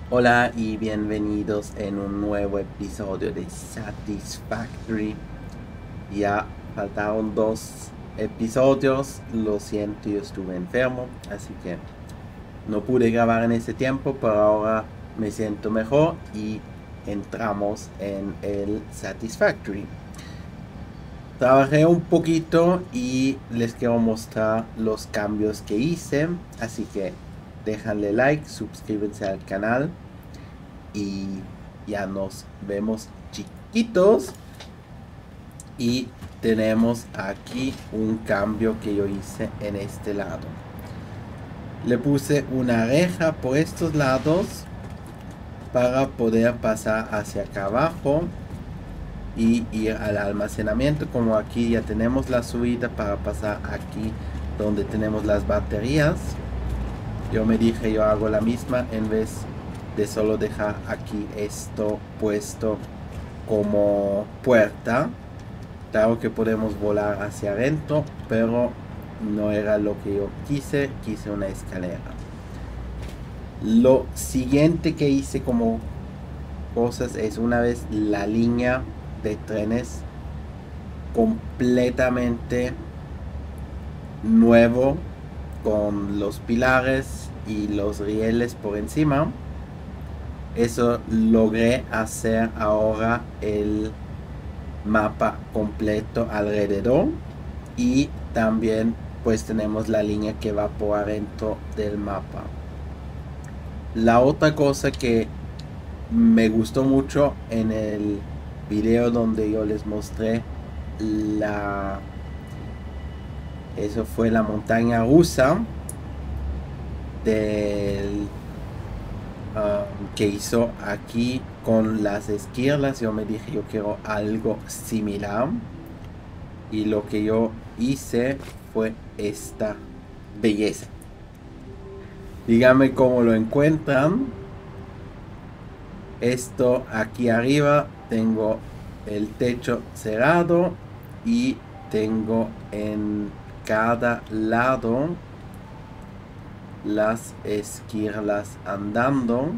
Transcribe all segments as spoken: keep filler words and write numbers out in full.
Hola y bienvenidos en un nuevo episodio de Satisfactory. Ya faltaron dos episodios, lo siento, yo estuve enfermo, así que no pude grabar en ese tiempo, pero ahora me siento mejor y entramos en el Satisfactory. Trabajé un poquito y les quiero mostrar los cambios que hice, así que déjenle like, suscríbanse al canal y ya nos vemos chiquitos. Y tenemos aquí un cambio que yo hice en este lado. Le puse una reja por estos lados para poder pasar hacia acá abajo y ir al almacenamiento. Como aquí ya tenemos la subida para pasar aquí donde tenemos las baterías, yo me dije, yo hago la misma en vez de solo dejar aquí esto puesto como puerta. Claro que podemos volar hacia adentro, pero no era lo que yo quise. Quise una escalera. Lo siguiente que hice como cosas es, una vez la línea de trenes completamente nuevo, con los pilares y los rieles por encima. Eso logré hacer ahora el mapa completo alrededor, y también pues tenemos la línea que va por adentro del mapa. La otra cosa que me gustó mucho en el video donde yo les mostré la eso fue la montaña rusa del Um, que hizo aquí con las esquirlas. Yo me dije, yo quiero algo similar, y lo que yo hice fue esta belleza. Díganme cómo lo encuentran. Esto aquí arriba tengo el techo cerrado y tengo en cada lado las esquirlas andando,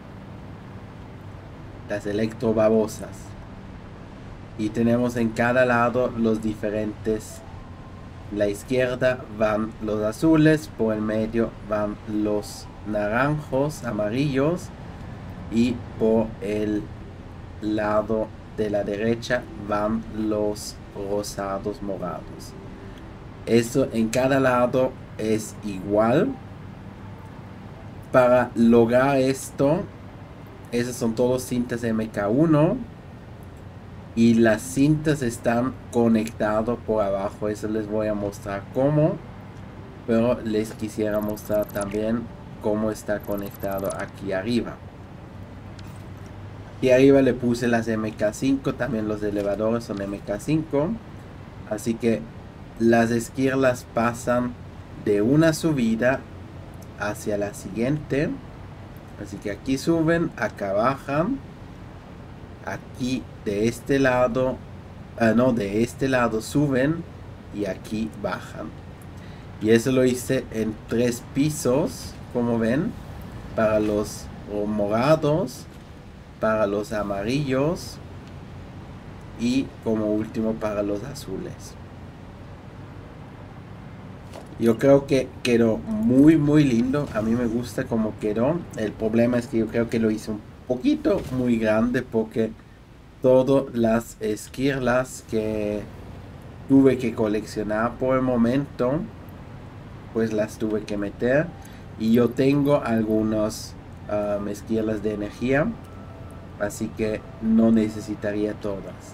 las electrobabosas, y tenemos en cada lado los diferentes. La izquierda van los azules, por el medio van los naranjos, amarillos, y por el lado de la derecha van los rosados, morados. Eso en cada lado es igual. Para lograr esto, esas son todas cintas M K uno, y las cintas están conectadas por abajo. Eso les voy a mostrar cómo, pero les quisiera mostrar también cómo está conectado aquí arriba. Y arriba le puse las M K cinco, también los elevadores son M K cinco, así que las esquirlas pasan de una subida hacia la siguiente. Así que aquí suben, acá bajan, aquí de este lado, ah, no, de este lado suben y aquí bajan. Y eso lo hice en tres pisos, como ven, para los morados, para los amarillos y como último para los azules. Yo creo que quedó muy muy lindo. A mí me gusta como quedó. El problema es que yo creo que lo hice un poquito muy grande, porque todas las esquirlas que tuve que coleccionar por el momento, pues las tuve que meter. Y yo tengo algunas um, esquirlas de energía, así que no necesitaría todas.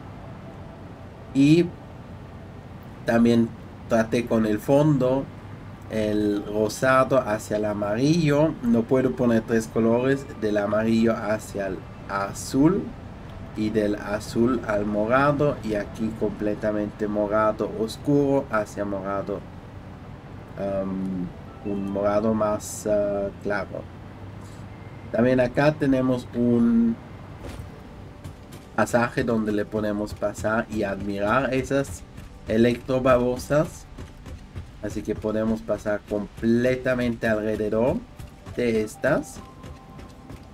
Y también traté con el fondo, el rosado hacia el amarillo. No puedo poner tres colores, del amarillo hacia el azul y del azul al morado, y aquí completamente morado oscuro hacia morado, um, un morado más uh, claro. También acá tenemos un pasaje donde le podemos pasar y admirar esas electrobabosas. Así que podemos pasar completamente alrededor de estas.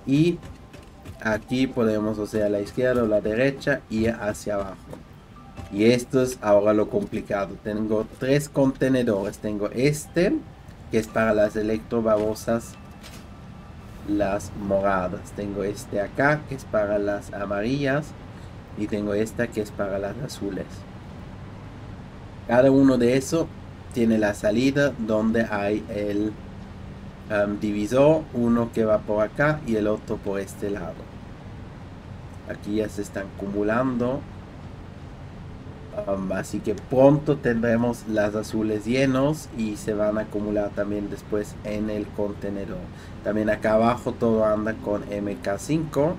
Y aquí podemos, o sea, a la izquierda o la derecha, ir hacia abajo. Y esto es ahora lo complicado. Tengo tres contenedores. Tengo este, que es para las electrobabosas, las moradas. Tengo este acá, que es para las amarillas. Y tengo esta, que es para las azules. Cada uno de esos tiene la salida donde hay el um, divisor. Uno que va por acá y el otro por este lado. Aquí ya se están acumulando. Um, así que pronto tendremos las azules llenos y se van a acumular también después en el contenedor. También acá abajo todo anda con M K cinco.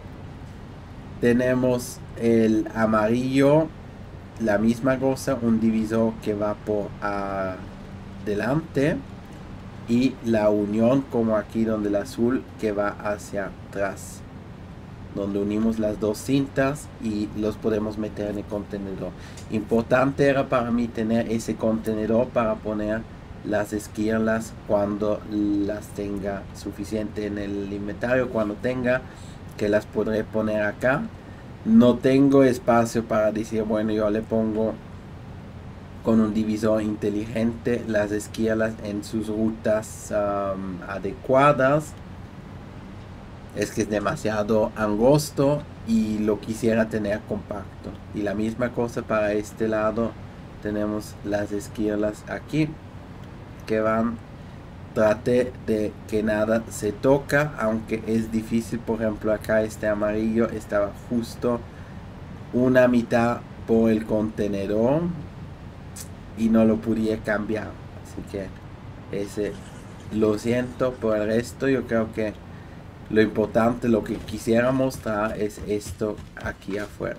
Tenemos el amarillo, la misma cosa, un divisor que va por adelante y la unión como aquí donde el azul que va hacia atrás, donde unimos las dos cintas y los podemos meter en el contenedor. Importante era para mí tener ese contenedor para poner las esquirlas cuando las tenga suficiente en el inventario. Cuando tenga, que las podré poner acá. No tengo espacio para decir, bueno, yo le pongo con un divisor inteligente las esquirlas en sus rutas um, adecuadas. Es que es demasiado angosto y lo quisiera tener compacto. Y la misma cosa para este lado. Tenemos las esquirlas aquí que van. Trate de que nada se toca, aunque es difícil. Por ejemplo, acá este amarillo estaba justo una mitad por el contenedor y no lo pude cambiar. Así que ese lo siento. Por el resto, yo creo que lo importante, lo que quisiera mostrar es esto aquí afuera.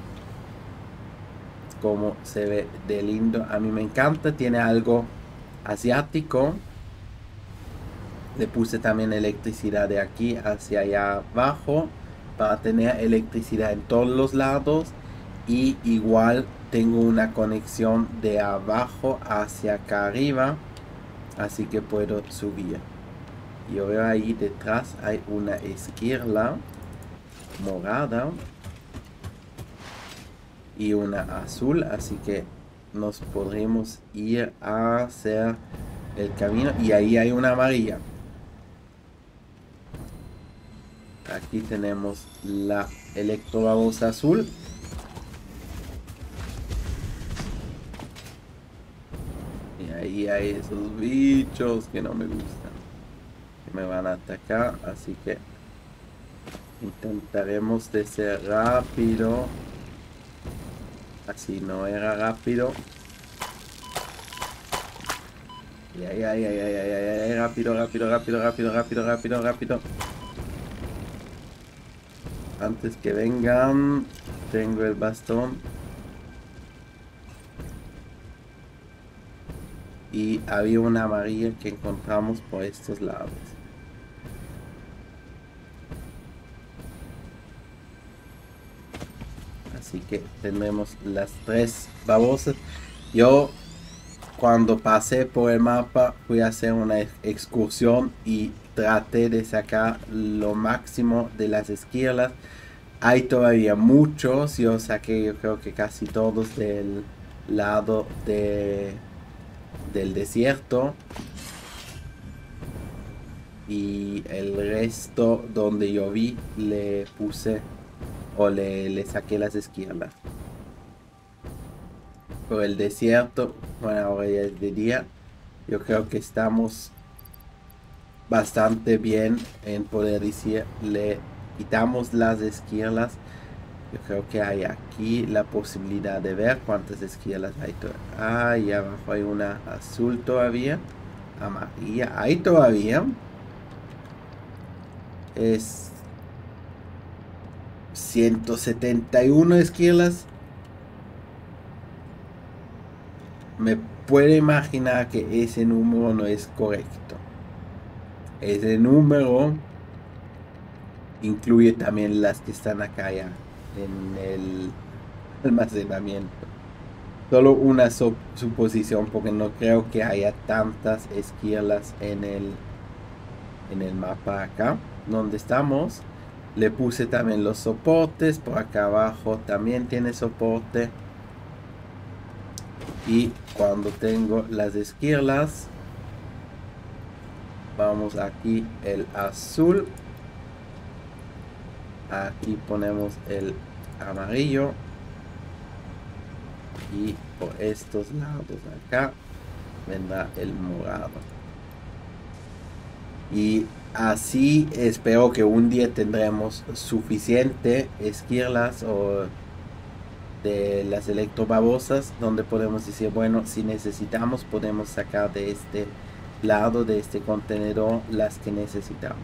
Como se ve de lindo. A mí me encanta. Tiene algo asiático. Le puse también electricidad de aquí hacia allá abajo para tener electricidad en todos los lados. Y igual tengo una conexión de abajo hacia acá arriba. Así que puedo subir. Yo veo ahí detrás hay una esquirla morada y una azul, así que nos podremos ir a hacer el camino. Y ahí hay una amarilla. Aquí tenemos la electrobabosa azul. Y ahí hay esos bichos que no me gustan. Me van a atacar, así que intentaremos de ser rápido. Así no era rápido. Y ay, ay, ay, ay, ay, ay, ay, rápido, rápido, rápido, rápido, rápido, rápido, rápido. Antes que vengan, tengo el bastón. Y había una amarilla que encontramos por estos lados. Así que tendremos las tres babosas. Yo cuando pasé por el mapa fui a hacer una excursión y traté de sacar lo máximo de las esquirlas. Hay todavía muchos. Yo saqué, yo creo que casi todos del lado de, del desierto. Y el resto donde yo vi le puse o le, le saqué las esquirlas. Por el desierto, bueno, ahora ya es de día. Yo creo que estamos bastante bien en poder decir, le quitamos las esquirlas. Yo creo que hay aquí la posibilidad de ver cuántas esquirlas hay todavía. Ahí abajo hay una azul todavía. Amarilla, hay todavía. Es ciento setenta y uno esquirlas. Me puedo imaginar que ese número no es correcto. Ese número incluye también las que están acá ya en el almacenamiento. Solo una suposición, porque no creo que haya tantas esquirlas en el en el mapa acá. donde estamos. Le puse también los soportes. Por acá abajo también tiene soporte. Y cuando tengo las esquirlas, vamos aquí el azul. Aquí ponemos el amarillo. Y por estos lados acá vendrá el morado. Y así espero que un día tendremos suficiente esquirlas o de las electrobabosas, donde podemos decir, bueno, si necesitamos podemos sacar de este lado de este contenedor las que necesitamos.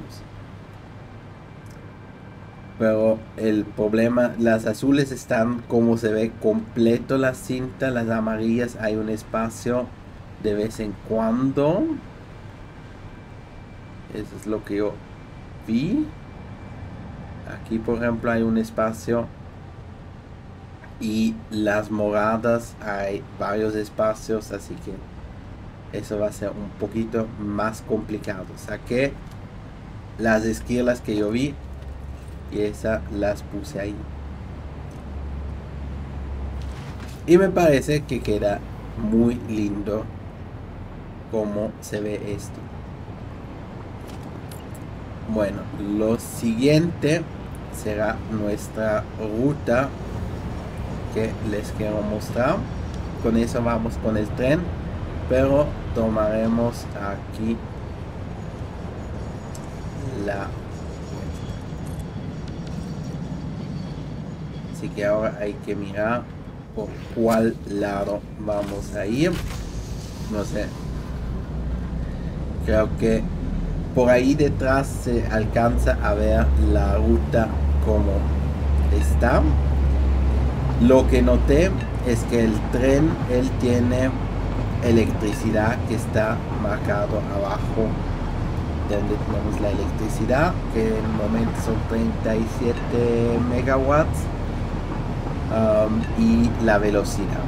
Pero el problema, las azules están como se ve completo la cinta, las amarillas hay un espacio de vez en cuando. Eso es lo que yo vi. Aquí por ejemplo hay un espacio. Y las moradas hay varios espacios, así que eso va a ser un poquito más complicado. Saqué las esquirlas que yo vi y esas las puse ahí. Y me parece que queda muy lindo como se ve esto. Bueno, lo siguiente será nuestra ruta que les quiero mostrar. Con eso vamos con el tren, pero tomaremos aquí la, así que ahora hay que mirar por cuál lado vamos a ir. No sé, creo que por ahí detrás se alcanza a ver la ruta como está. Lo que noté es que el tren, él tiene electricidad que está marcado abajo, donde tenemos la electricidad, que en el momento son treinta y siete megawatts, um, y la velocidad.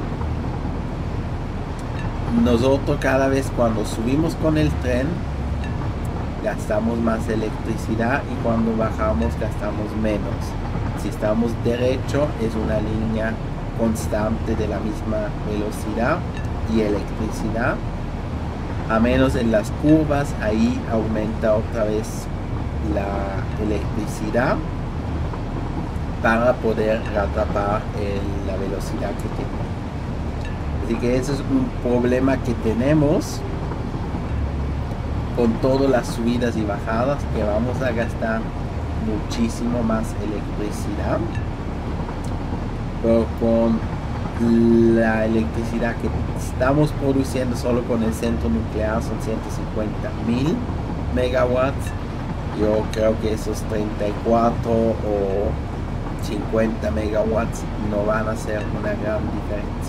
Nosotros cada vez cuando subimos con el tren, gastamos más electricidad y cuando bajamos gastamos menos. Si estamos derecho es una línea constante de la misma velocidad y electricidad, a menos en las curvas, ahí aumenta otra vez la electricidad para poder atrapar el, la velocidad que tenemos. Así que eso es un problema que tenemos con todas las subidas y bajadas, que vamos a gastar muchísimo más electricidad, pero con la electricidad que estamos produciendo solo con el centro nuclear son ciento cincuenta mil megawatts. Yo creo que esos treinta y cuatro o cincuenta megawatts no van a hacer una gran diferencia.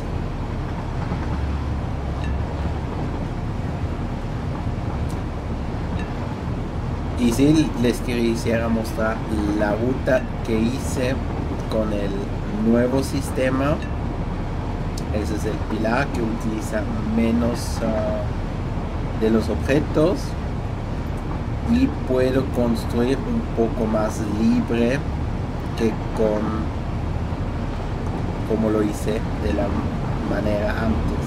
Y si les quisiera mostrar la ruta que hice con el nuevo sistema, ese es el pilar que utiliza menos uh, de los objetos y puedo construir un poco más libre que con como lo hice de la manera antes.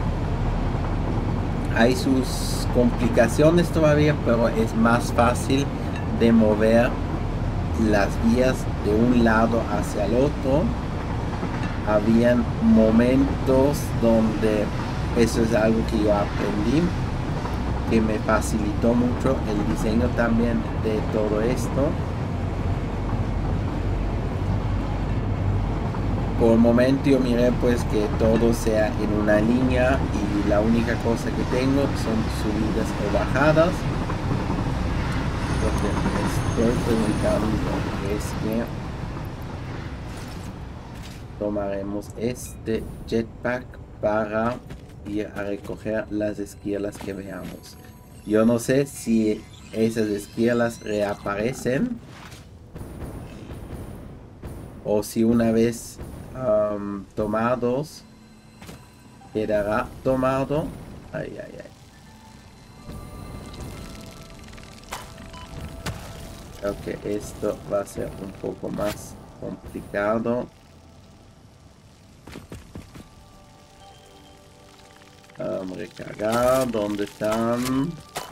Hay sus complicaciones todavía, pero es más fácil de mover las vías de un lado hacia el otro. Habían momentos donde eso es algo que yo aprendí, que me facilitó mucho el diseño también de todo esto. Por el momento yo miré pues que todo sea en una línea y la única cosa que tengo son subidas o bajadas. Lo que me estoy preguntando es que tomaremos este jetpack para ir a recoger las esquirlas que veamos. Yo no sé si esas esquirlas reaparecen o si una vez Um, tomados quedará tomado. Ay, ay, ay. Creo que esto va a ser un poco más complicado. Um, recargar, ¿dónde están?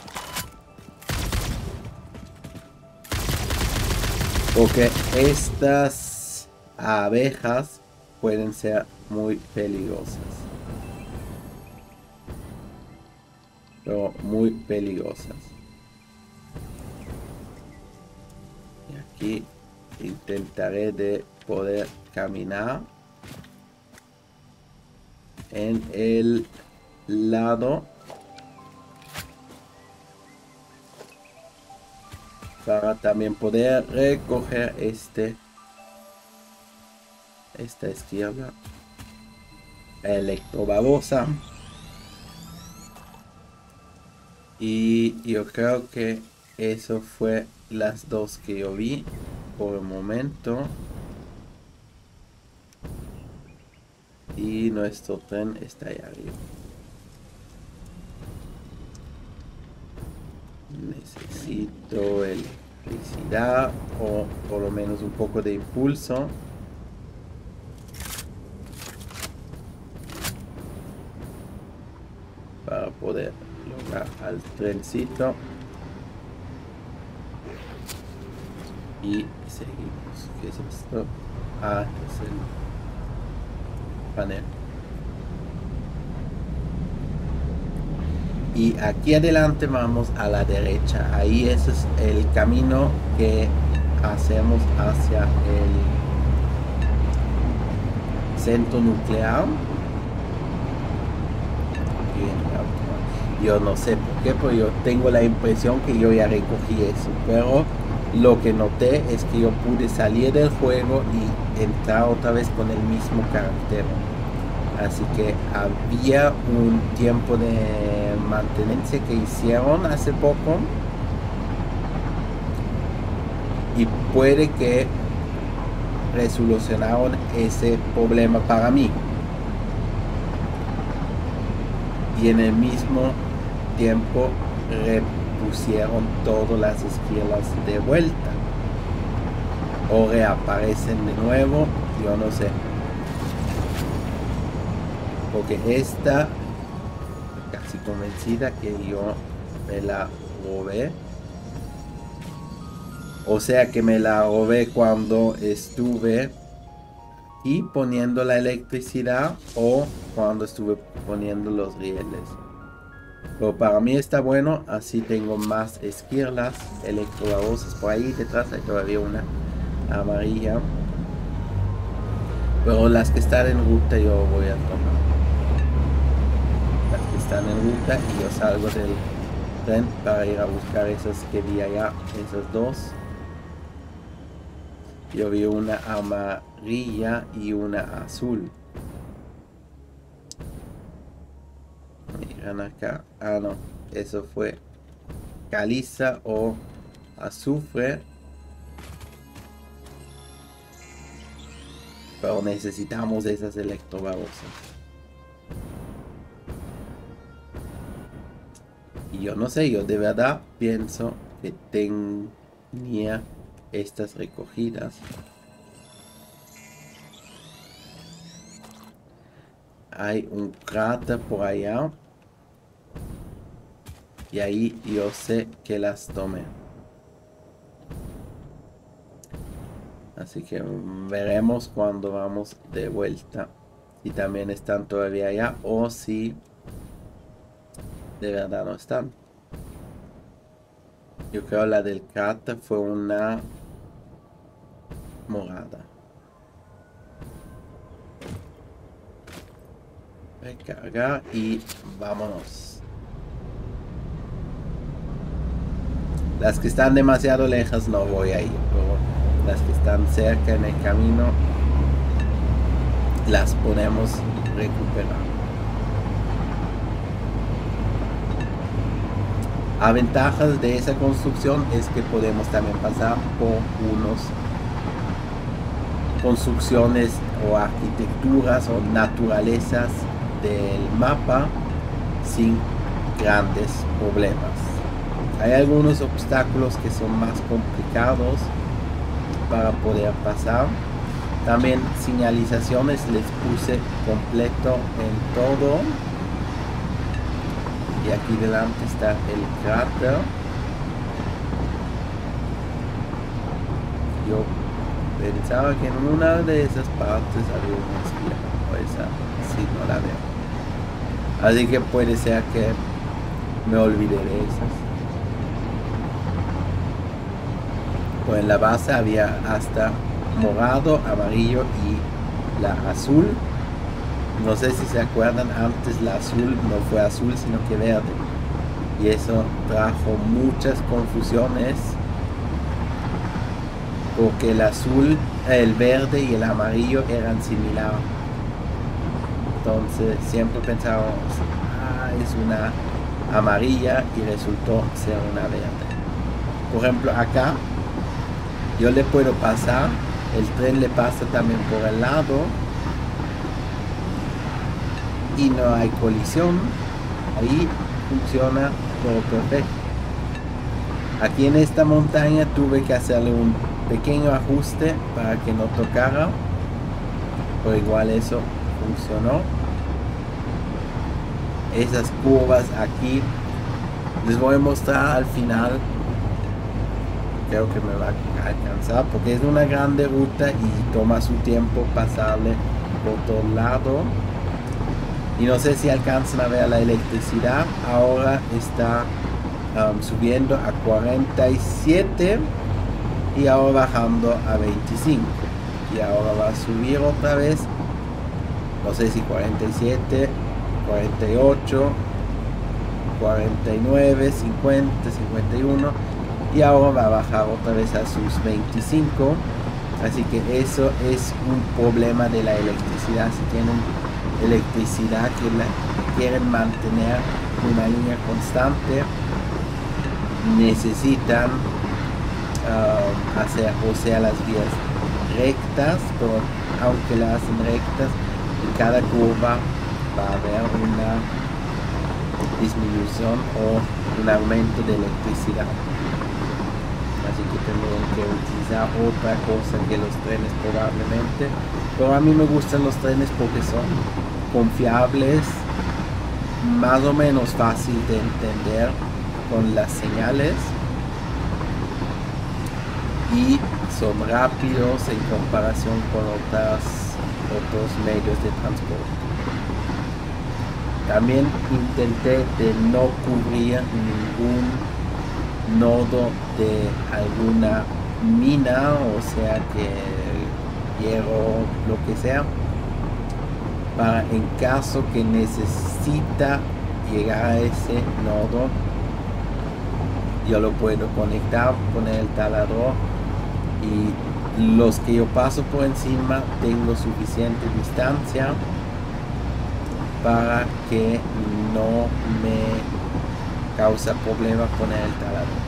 Porque estas abejas pueden ser muy peligrosas. Pero muy peligrosas. Y aquí intentaré de poder caminar en el lado para también poder recoger este esta izquierda electrobabosa. Y yo creo que eso fue las dos que yo vi por el momento. Y nuestro tren está ahí arriba. Necesito electricidad o por lo menos un poco de impulso. Para poder lograr al trencito. Y seguimos. ¿Qué es esto? Ah, es el panel. Y aquí adelante vamos a la derecha. Ahí ese es el camino que hacemos hacia el centro nuclear. Yo no sé por qué, pero yo tengo la impresión que yo ya recogí eso. Pero lo que noté es que yo pude salir del juego y entrar otra vez con el mismo carácter. Así que había un tiempo de mantenencia que hicieron hace poco. Y puede que resolucionaron ese problema para mí. Y en el mismo tiempo repusieron todas las esquilas de vuelta. O reaparecen de nuevo, yo no sé. Porque esta, casi convencida que yo me la robé. O sea que me la robé cuando estuve y poniendo la electricidad o cuando estuve poniendo los rieles. Pero para mí está bueno, así tengo más esquirlas electrobabosas. Por ahí detrás hay todavía una amarilla. Pero las que están en ruta yo voy a tomar. Las que están en ruta y yo salgo del tren para ir a buscar esas que vi allá, esas dos. Yo vi una amarilla y una azul. Miran acá. Ah, no. Eso fue caliza o azufre. Pero necesitamos esas electrobabosas. Y yo no sé, yo de verdad pienso que tenía estas recogidas. Hay un cráter por allá. Y ahí yo sé que las tomé. Así que veremos cuando vamos de vuelta. Si también están todavía allá o si de verdad no están. Yo creo la del cráter fue una morada. Recargar y vámonos. Las que están demasiado lejos no voy a ir, pero las que están cerca en el camino las podemos recuperar. A ventajas de esa construcción es que podemos también pasar por unos construcciones o arquitecturas o naturalezas del mapa sin grandes problemas. Hay algunos obstáculos que son más complicados para poder pasar. También señalizaciones les puse completo en todo. Y aquí delante está el cráter. Yo pensaba que en una de esas partes había una esquina, o esa sí no la veo. Así que puede ser que me olvide de esas. Pues en la base había hasta morado, amarillo y la azul. No sé si se acuerdan, antes la azul no fue azul sino que verde. Y eso trajo muchas confusiones. Porque el azul, el verde y el amarillo eran similares. Entonces siempre pensábamos, ah, es una amarilla y resultó ser una verde. Por ejemplo, acá yo le puedo pasar, el tren le pasa también por el lado y no hay colisión. Ahí funciona todo perfecto. Aquí en esta montaña tuve que hacerle un pequeño ajuste para que no tocara, pero igual eso funcionó. Esas curvas aquí les voy a mostrar al final. Creo que me va a alcanzar porque es una grande ruta y toma su tiempo pasarle por todo lado. Y no sé si alcanzan a ver la electricidad. Ahora está um, subiendo a cuarenta y siete y ahora bajando a veinticinco. Y ahora va a subir otra vez. No sé si cuarenta y siete, cuarenta y ocho, cuarenta y nueve, cincuenta, cincuenta y uno. Y ahora va a bajar otra vez a sus veinticinco. Así que eso es un problema de la electricidad. Si tienen electricidad que la quieren mantener una línea constante, necesitan uh, hacer, o sea, las vías rectas, pero aunque las hacen rectas, en cada curva va a haber una disminución o un aumento de electricidad. Así que tendrán que utilizar otra cosa que los trenes probablemente. Pero a mí me gustan los trenes porque son confiables, más o menos fácil de entender con las señales y son rápidos en comparación con otras, otros medios de transporte. También intenté de no cubrir ningún nodo de alguna mina, o sea que hierro, lo que sea, para en caso que necesita llegar a ese nodo, yo lo puedo conectar, poner el taladro y los que yo paso por encima tengo suficiente distancia para que no me causa problemas poner el taladro.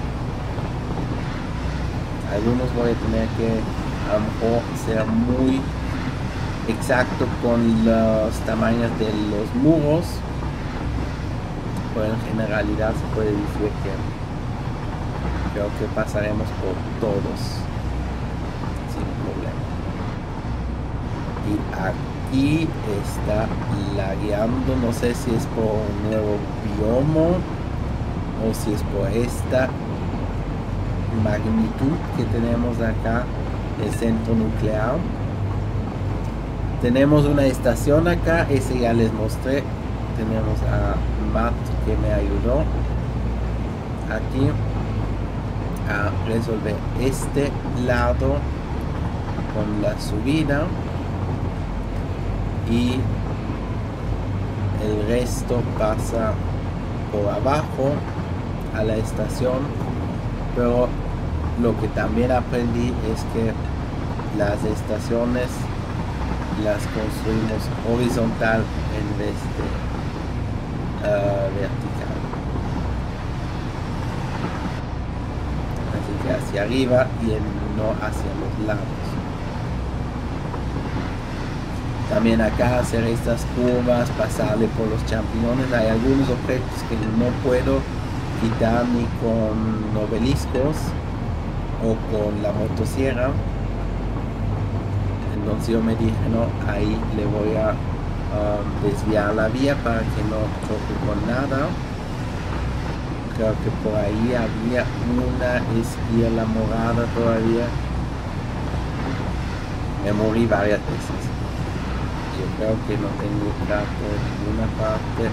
Algunos voy a tener que a lo mejor ser muy exacto con los tamaños de los muros, pero en generalidad se puede decir que creo que pasaremos por todos sin problema. Y aquí está lagueando, no sé si es por un nuevo biomo o si es por esta magnitud que tenemos acá, el centro nuclear. Tenemos una estación acá, ese ya les mostré. Tenemos a Matt que me ayudó aquí a resolver este lado con la subida y el resto pasa por abajo a la estación. Pero lo que también aprendí es que las estaciones las construimos horizontal en vez de uh, vertical. Así que hacia arriba y no hacia los lados. También acá hacer estas curvas, pasarle por los champiñones. Hay algunos objetos que no puedo quitar ni con obeliscos o con la motosierra. Entonces yo me dije, no, ahí le voy a um, desviar la vía para que no choque con nada. Creo que por ahí había una esquina morada todavía. Me morí varias veces. Yo creo que no tengo dato de ninguna parte.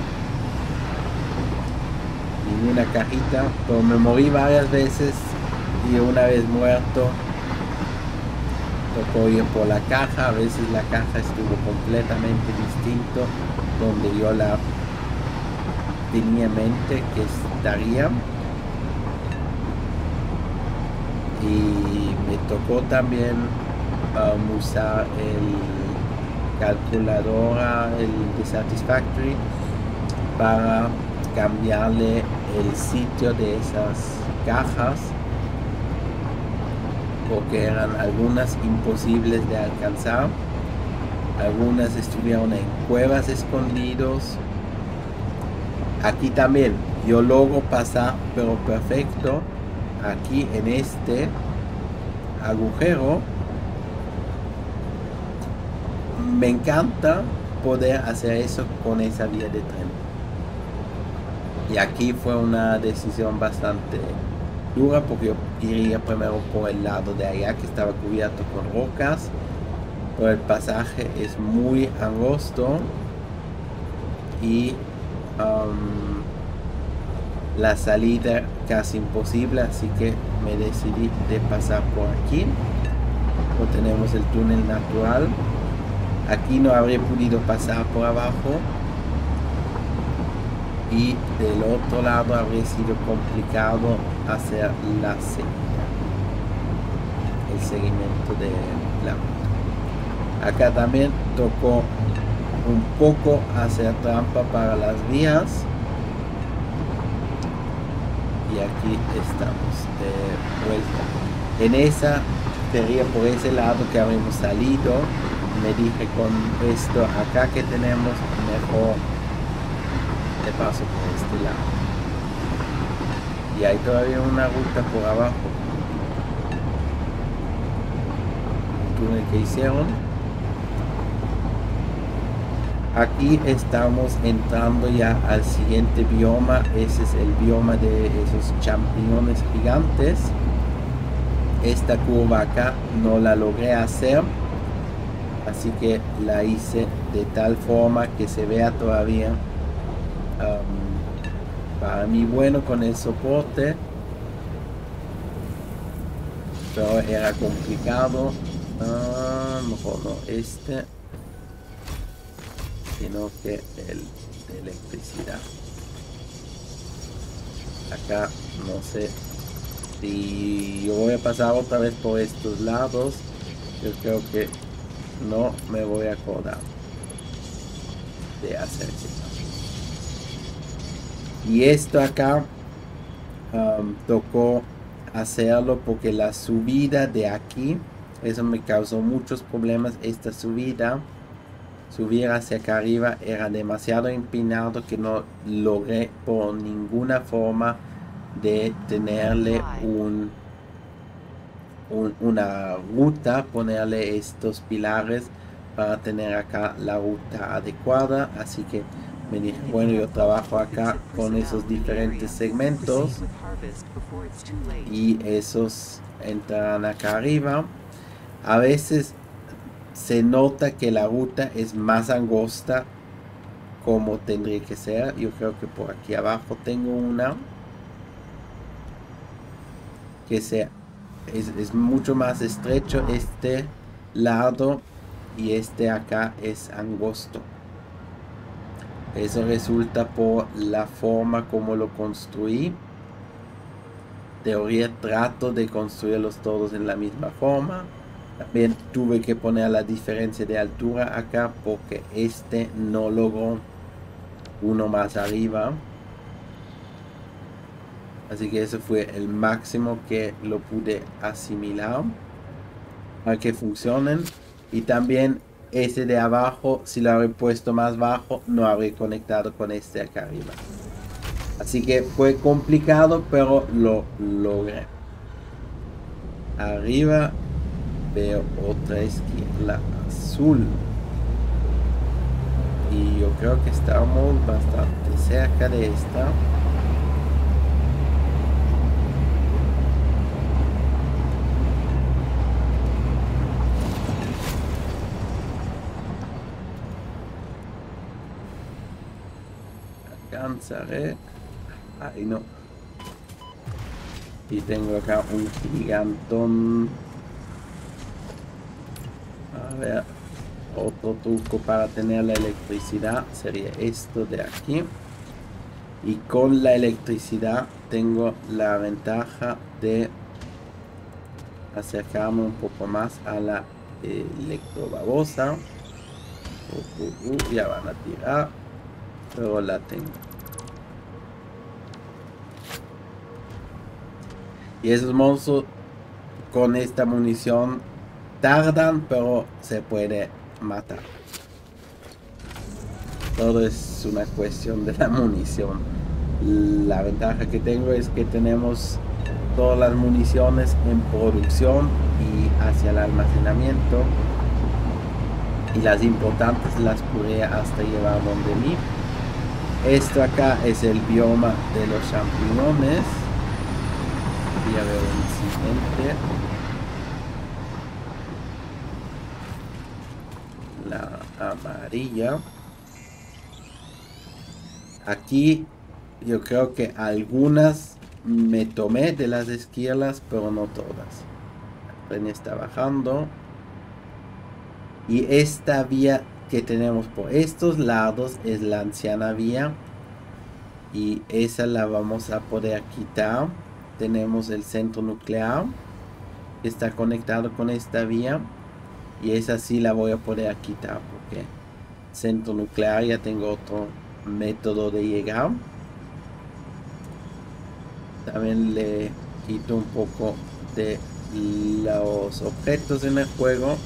No. Ninguna cajita. Pero me morí varias veces. Y una vez muerto, tocó ir por la caja. A veces la caja estuvo completamente distinto donde yo la tenía en mente que estaría. Y me tocó también um, usar el calculadora, el de Satisfactory, para cambiarle el sitio de esas cajas, porque eran algunas imposibles de alcanzar, algunas estuvieron en cuevas escondidos. Aquí también yo logro pasar pero perfecto aquí en este agujero. Me encanta poder hacer eso con esa vía de tren. Y aquí fue una decisión bastante dura porque yo iría primero por el lado de allá que estaba cubierto con rocas, pero el pasaje es muy angosto y um, la salida casi imposible, así que me decidí de pasar por aquí. O tenemos el túnel natural. Aquí no habría podido pasar por abajo y del otro lado habría sido complicado hacer la seguida, el seguimiento de la ruta. Acá también tocó un poco hacer trampa para las vías. Y aquí estamos de vuelta. En esa, sería por ese lado que habíamos salido. Me dije, con esto acá que tenemos, mejor de paso por este lado. Y hay todavía una ruta por abajo. Un túnel que hicieron. Aquí estamos entrando ya al siguiente bioma. Ese es el bioma de esos champiñones gigantes. Esta curva acá no la logré hacer, así que la hice de tal forma que se vea todavía um, para mí bueno con el soporte, pero era complicado. Uh, mejor no este, sino que el de electricidad. Acá no sé si yo voy a pasar otra vez por estos lados. Yo creo que no me voy a acordar de hacer eso. Y esto acá um, tocó hacerlo porque la subida de aquí, eso me causó muchos problemas. Esta subida, subir hacia acá arriba, era demasiado empinado que no logré por ninguna forma de tenerle un, un, una ruta, ponerle estos pilares para tener acá la ruta adecuada. Así que me dije, bueno, yo trabajo acá con esos diferentes segmentos y esos entran acá arriba. A veces se nota que la ruta es más angosta como tendría que ser. Yo creo que por aquí abajo tengo una que sea es, es mucho más estrecho este lado y este acá es angosto. Eso resulta por la forma como lo construí. Teoría trato de construirlos todos en la misma forma. También tuve que poner la diferencia de altura acá porque este no logró uno más arriba. Así que eso fue el máximo que lo pude asimilar para que funcionen. Y también ese de abajo, si lo habría puesto más bajo, no habría conectado con este acá arriba. Así que fue complicado, pero lo logré. Arriba veo otra esquirla azul. Y yo creo que estamos bastante cerca de esta. Alcanzaré. Ahí no. Y tengo acá un gigantón. A ver. Otro truco para tener la electricidad sería esto de aquí. Y con la electricidad tengo la ventaja de acercarme un poco más a la electrobabosa. Uh, uh, uh, ya van a tirar. Pero la tengo. Y esos monstruos con esta munición tardan, pero se puede matar. Todo es una cuestión de la munición. La ventaja que tengo es que tenemos todas las municiones en producción y hacia el almacenamiento. Y las importantes las pude hasta llevar donde mí. Esto acá es el bioma de los champiñones. Ya veo el siguiente. La amarilla. Aquí yo creo que algunas me tomé de las esquirlas, pero no todas. El tren está bajando. Y esta vía que tenemos por estos lados es la anciana vía. Y esa la vamos a poder quitar. Tenemos el centro nuclear que está conectado con esta vía. Y esa sí la voy a poder quitar porque centro nuclear ya tengo otro método de llegar. También le quito un poco de los objetos en el juego.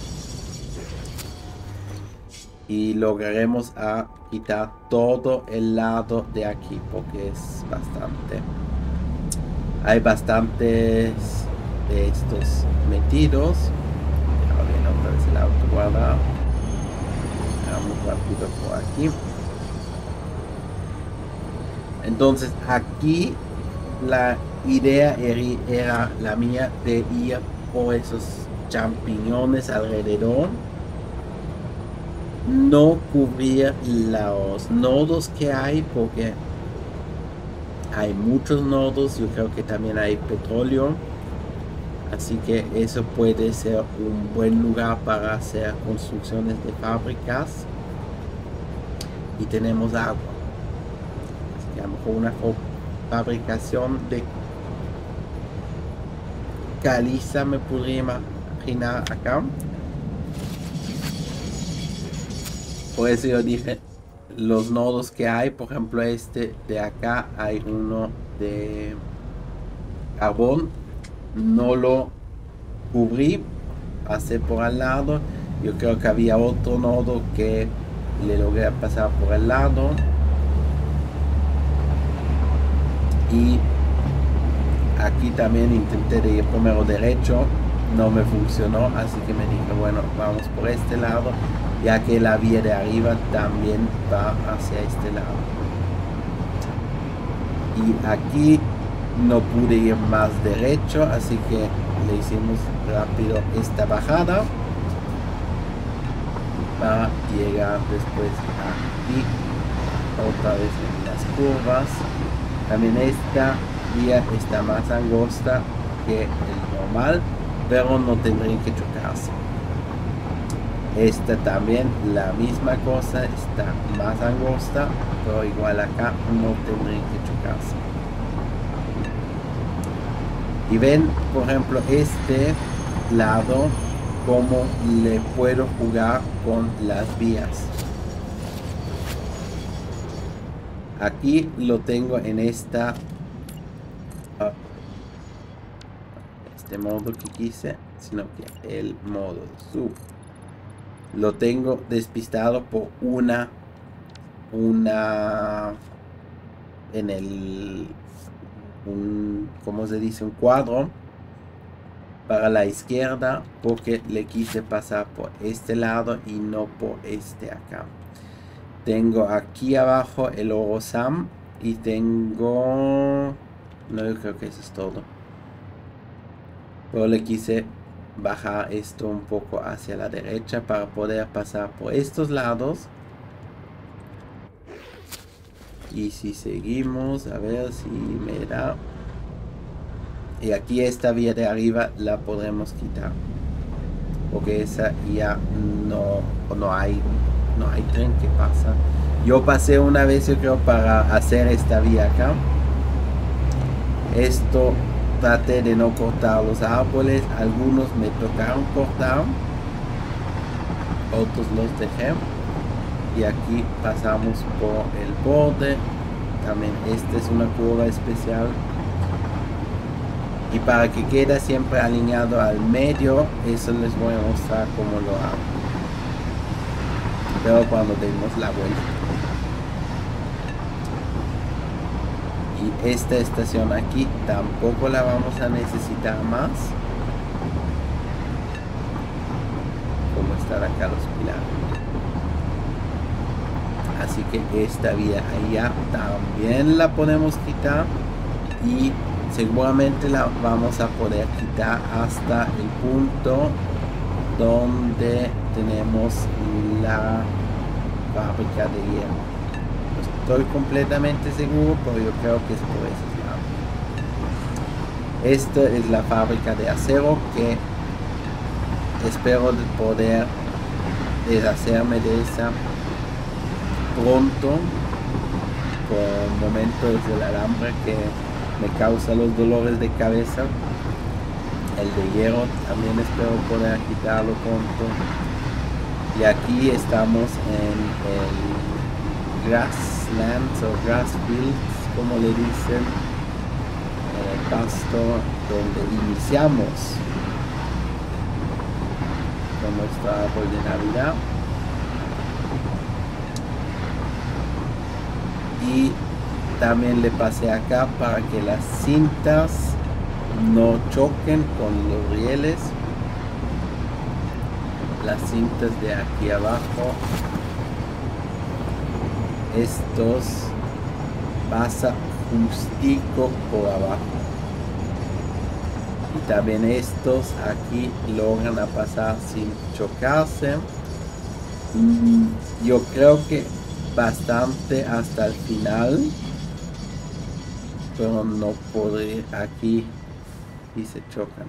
Y lograremos a quitar todo el lado de aquí porque es bastante. Hay bastantes de estos metidos. Ahora viene otra vez el auto guardado. Vamos rápido por aquí. Entonces aquí la idea era la mía de ir por esos champiñones alrededor. No cubrir los nodos que hay porque hay muchos nodos. Yo creo que también hay petróleo, así que eso puede ser un buen lugar para hacer construcciones de fábricas. Y tenemos agua, así que a lo mejor una fabricación de caliza me podría imaginar acá. Por eso yo dije los nodos que hay. Por ejemplo, este de acá hay uno de carbón. No lo cubrí, pasé por al lado. Yo creo que había otro nodo que le logré pasar por el lado. Y aquí también intenté de ir primero derecho. No me funcionó, así que me dije, bueno, vamos por este lado, ya que la vía de arriba también va hacia este lado. Y aquí no pude ir más derecho, así que le hicimos rápido esta bajada para llegar después aquí otra vez en las curvas. También esta vía está más angosta que el normal, pero no tendrían que chocarse. Esta también la misma cosa, está más angosta, pero igual acá no tendrían que chocarse. Y ven, por ejemplo, este lado, cómo le puedo jugar con las vías. Aquí lo tengo en esta este modo que quise, sino que el modo sub lo tengo despistado por una una en el, un, ¿cómo se dice? Un cuadro para la izquierda, porque le quise pasar por este lado y no por este acá. Tengo aquí abajo el oro Sam y tengo, no, yo creo que eso es todo, pero le quise bajar esto un poco hacia la derecha para poder pasar por estos lados. Y si seguimos, a ver si me da. Y aquí esta vía de arriba la podremos quitar, porque esa ya no, no hay, no hay tren que pasa. Yo pasé una vez, yo creo, para hacer esta vía acá. Esto traté de no cortar los árboles, algunos me tocaron cortar, otros los dejé. Y aquí pasamos por el borde. También esta es una curva especial, y para que quede siempre alineado al medio, eso les voy a mostrar cómo lo hago, pero cuando demos la vuelta. Y esta estación aquí tampoco la vamos a necesitar más, como están acá los pilares. Así que esta vía allá también la podemos quitar, y seguramente la vamos a poder quitar hasta el punto donde tenemos la fábrica de hierro. No estoy completamente seguro, pero yo creo que es por ese lado. Esta es la fábrica de acero, que espero poder deshacerme de esa pronto. Por el momento es el alambre que me causa los dolores de cabeza. El de hierro también espero poder quitarlo pronto. Y aquí estamos en el grasslands o grass fields, como le dicen, en el pasto donde iniciamos con nuestro árbol de Navidad. Y también le pasé acá para que las cintas no choquen con los rieles. Las cintas de aquí abajo, estos pasa justico por abajo, y también estos aquí logran a pasar sin chocarse. Yo creo que bastante hasta el final, pero no podré aquí, y se chocan.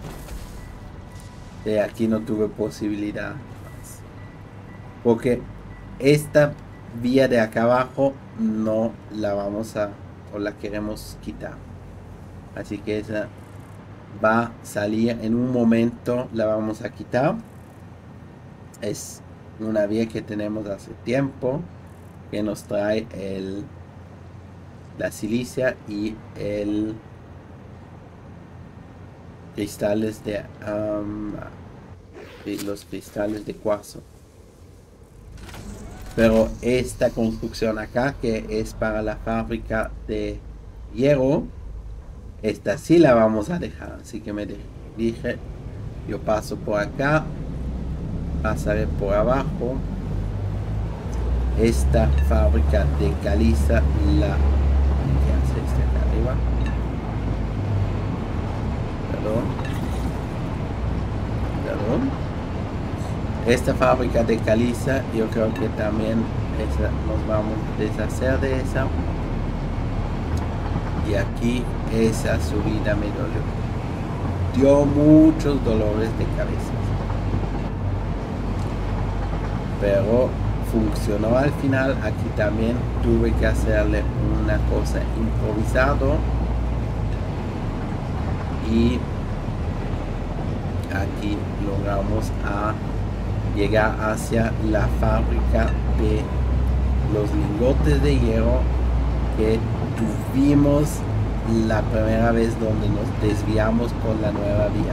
De aquí no tuve posibilidad, porque esta vía de acá abajo no la vamos a, o la queremos quitar, así que esa va a salir en un momento, la vamos a quitar. Es una vía que tenemos hace tiempo, que nos trae el la silicia y el cristales de um, los cristales de cuarzo. Pero esta construcción acá, que es para la fábrica de hierro, esta sí la vamos a dejar. Así que me dije, yo paso por acá, pasaré por abajo. Esta fábrica de caliza, la ¿qué hace este acá arriba? Perdón. Perdón. Esta fábrica de caliza, yo creo que también esa, nos vamos a deshacer de esa. Y aquí esa subida me dolió. Dio muchos dolores de cabeza. Pero funcionó al final. Aquí también tuve que hacerle una cosa improvisado. Y aquí logramos a llegar hacia la fábrica de los lingotes de hierro que tuvimos la primera vez, donde nos desviamos con la nueva vía.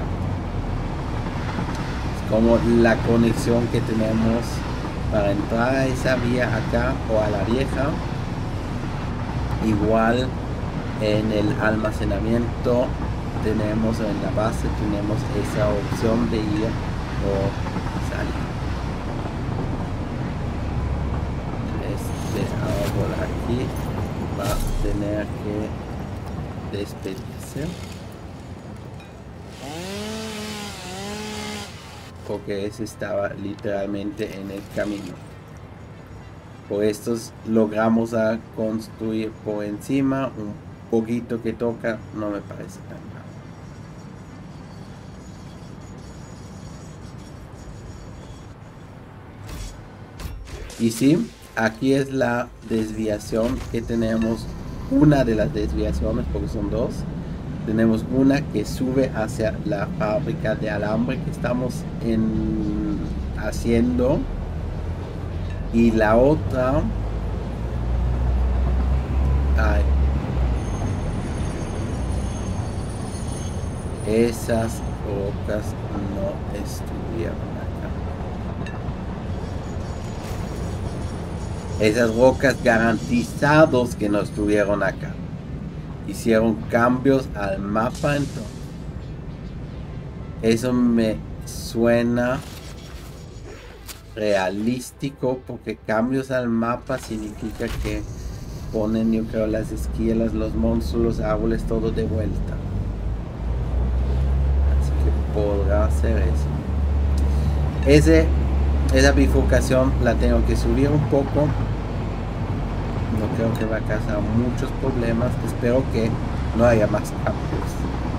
Es como la conexión que tenemos para entrar a esa vía acá o a la vieja. Igual en el almacenamiento tenemos, en la base tenemos esa opción de ir o salir. Este árbol aquí va a tener que despedirse porque ese estaba literalmente en el camino. Por estos logramos a construir por encima, un poquito que toca, no me parece tan mal. Y sí, aquí es la desviación que tenemos, una de las desviaciones, porque son dos. Tenemos una que sube hacia la fábrica de alambre que estamos en, haciendo. Y la otra... Ay, esas rocas no estuvieron acá. Esas rocas garantizados que no estuvieron acá. Hicieron cambios al mapa entonces. Eso me suena realístico porque cambios al mapa significa que ponen, yo creo, las esquías, los monstruos, los árboles, todo de vuelta. Así que podrá ser eso. Ese, esa bifurcación la tengo que subir un poco. No creo que va a causar muchos problemas. Espero que no haya más cambios.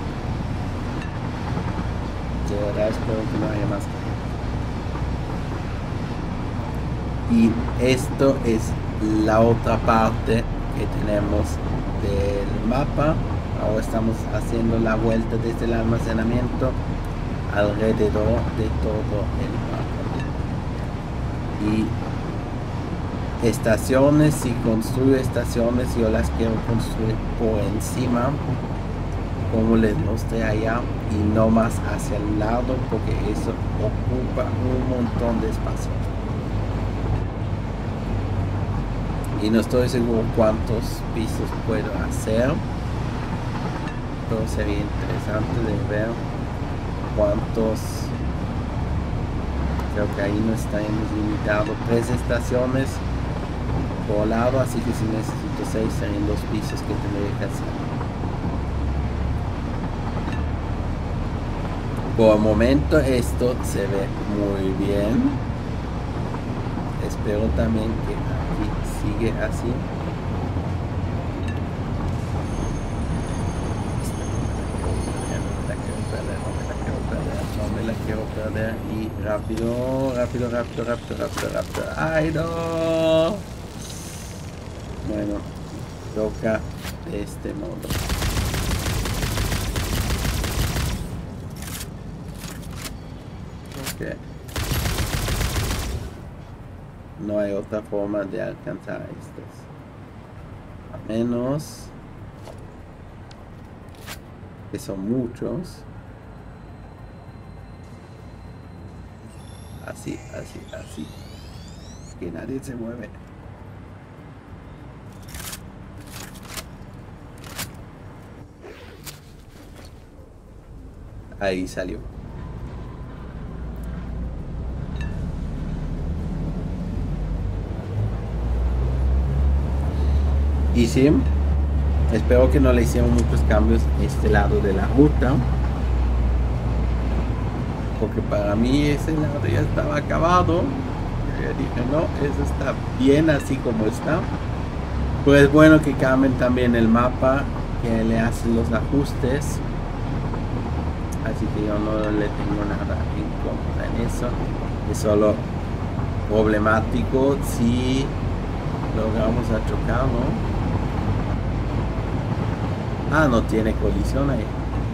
De verdad espero que no haya más cambios. Y esto es la otra parte que tenemos del mapa. Ahora estamos haciendo la vuelta desde el almacenamiento alrededor de todo el mapa. Y estaciones, si construyo estaciones, yo las quiero construir por encima, como les mostré allá, y no más hacia el lado, porque eso ocupa un montón de espacio. Y no estoy seguro cuántos pisos puedo hacer, pero sería interesante de ver cuántos. Creo que ahí no estaremos limitados, tres estaciones por lado, así que si necesito seis serían dos pisos que tendría que hacer. Por el momento esto se ve muy bien. Espero también que aquí sigue así. No me la quiero perder. Y rápido, rápido, rápido, rápido, rápido, rápido. ¡Ay, no! Bueno, toca de este modo. Ok. No hay otra forma de alcanzar estos. A menos que son muchos. Así, así, así. Que nadie se mueve. Ahí salió. Y sí, espero que no le hicieron muchos cambios a este lado de la ruta, porque para mí ese lado ya estaba acabado. Yo dije, no, eso está bien así como está. Pues es bueno que cambien también el mapa, que le hacen los ajustes. Así que yo no le tengo nada en contra en eso. Es solo problemático si logramos a chocar, ¿no? Ah, no tiene colisión ahí.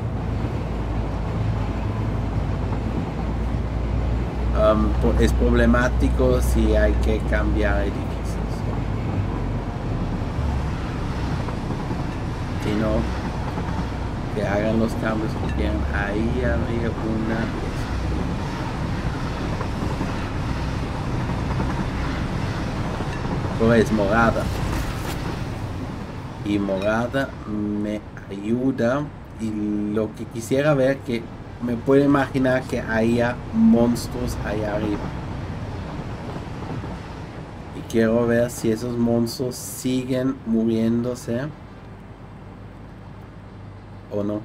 Um, es problemático si hay que cambiar edificios. Si no, que hagan los cambios que quieran. Ahí habría una. Pues es morada. y morada me ayuda, y lo que quisiera ver, que me puedo imaginar que haya monstruos allá arriba, y quiero ver si esos monstruos siguen muriéndose o no.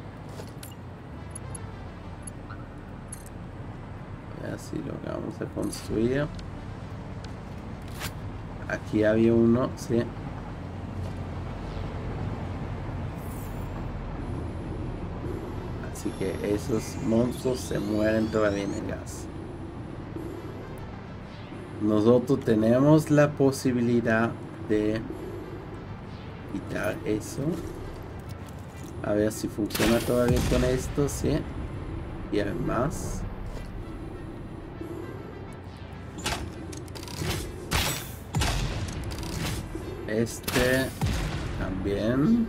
A ver si logramos a construir. Aquí había uno, sí. Así que esos monstruos se mueren todavía en el gas. Nosotros tenemos la posibilidad de quitar eso. A ver si funciona todavía con esto, sí. Y además, este también.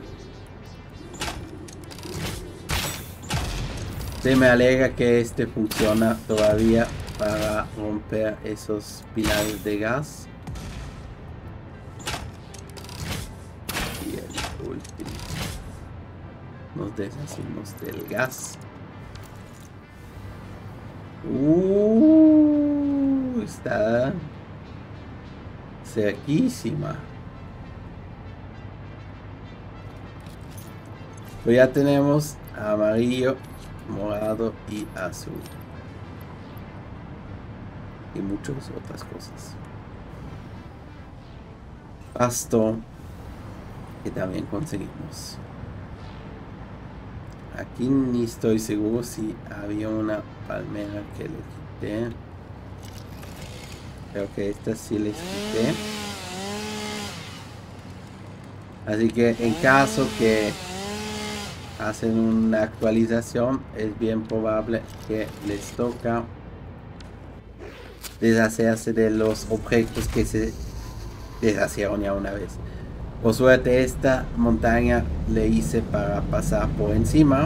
Se me alegra que este funciona todavía para romper esos pilares de gas. Y el último. Nos deshacemos del gas. Uh, está cerquísima. Pues ya tenemos amarillo, morado y azul. Y muchas otras cosas. Pasto que también conseguimos. Aquí ni estoy seguro si había una palmera que le quité. Creo que esta sí les quité. Así que en caso que hacen una actualización, es bien probable que les toca deshacerse de los objetos que se deshacieron ya una vez. Por suerte, esta montaña le hice para pasar por encima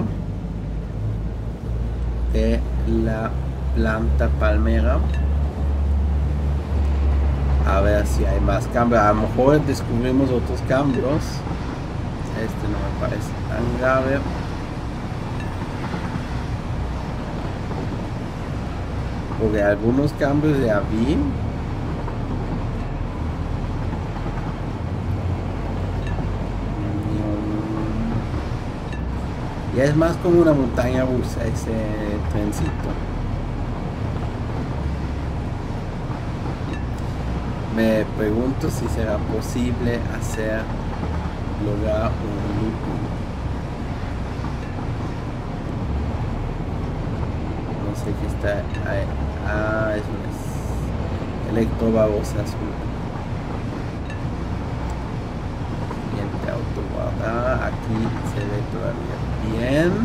de la planta palmera. A ver si hay más cambios. A lo mejor descubrimos otros cambios. Este no me parece tan grave. Porque algunos cambios ya vi. Ya es más como una montaña rusa ese trencito. Me pregunto si será posible hacer lograr un loop. No sé qué está ahí. Ah, eso es electrobabosa azul. Siguiente auto guardar. Aquí se ve todavía bien.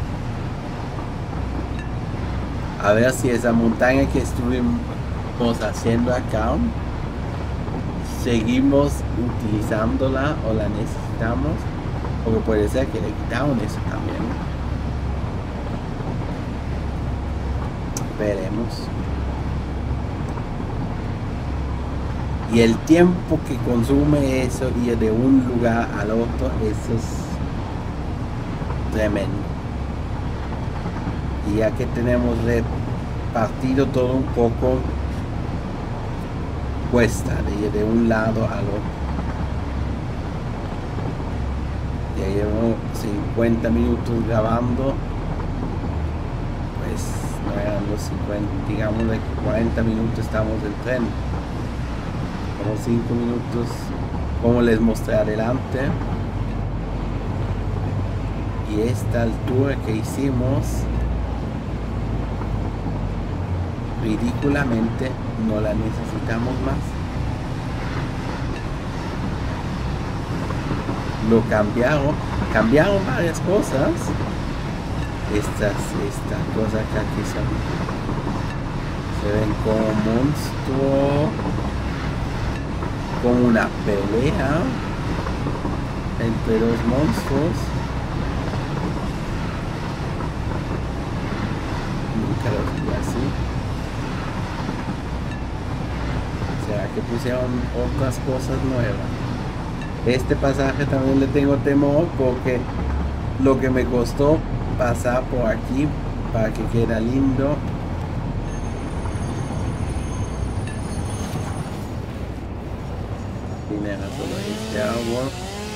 A ver si esa montaña que estuvimos haciendo acá, seguimos utilizándola o la necesitamos, porque puede ser que le quitaron eso también. Veremos. Y el tiempo que consume eso ir de un lugar al otro, eso es tremendo. Y ya que tenemos repartido todo un poco, cuesta de ir de un lado al otro. Ya llevo cincuenta minutos grabando, pues no eran los cincuenta, digamos de cuarenta minutos estamos en tren, como cinco minutos como les mostré adelante. Y esta altura que hicimos, ridículamente no la necesitamos más. Lo cambiaron, cambiaron varias cosas. Estas, esta cosa acá que son, se ven como monstruo, como una pelea entre dos monstruos. Nunca lo vi así. ¿Será que pusieron otras cosas nuevas? Este pasaje también le tengo temor porque lo que me costó pasar por aquí para que quede lindo. Primero solo este árbol.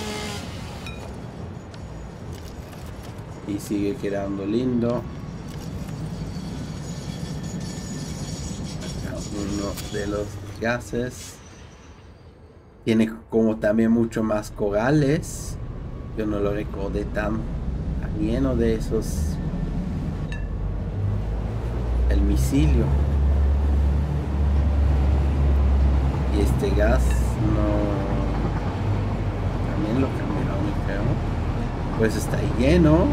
Y sigue quedando lindo. Acá uno de los gases. Tiene como también mucho más corales. Yo no lo recordé tan, tan lleno de esos. El micelio. Y este gas no. También lo cambiaron, creo. Pues está lleno.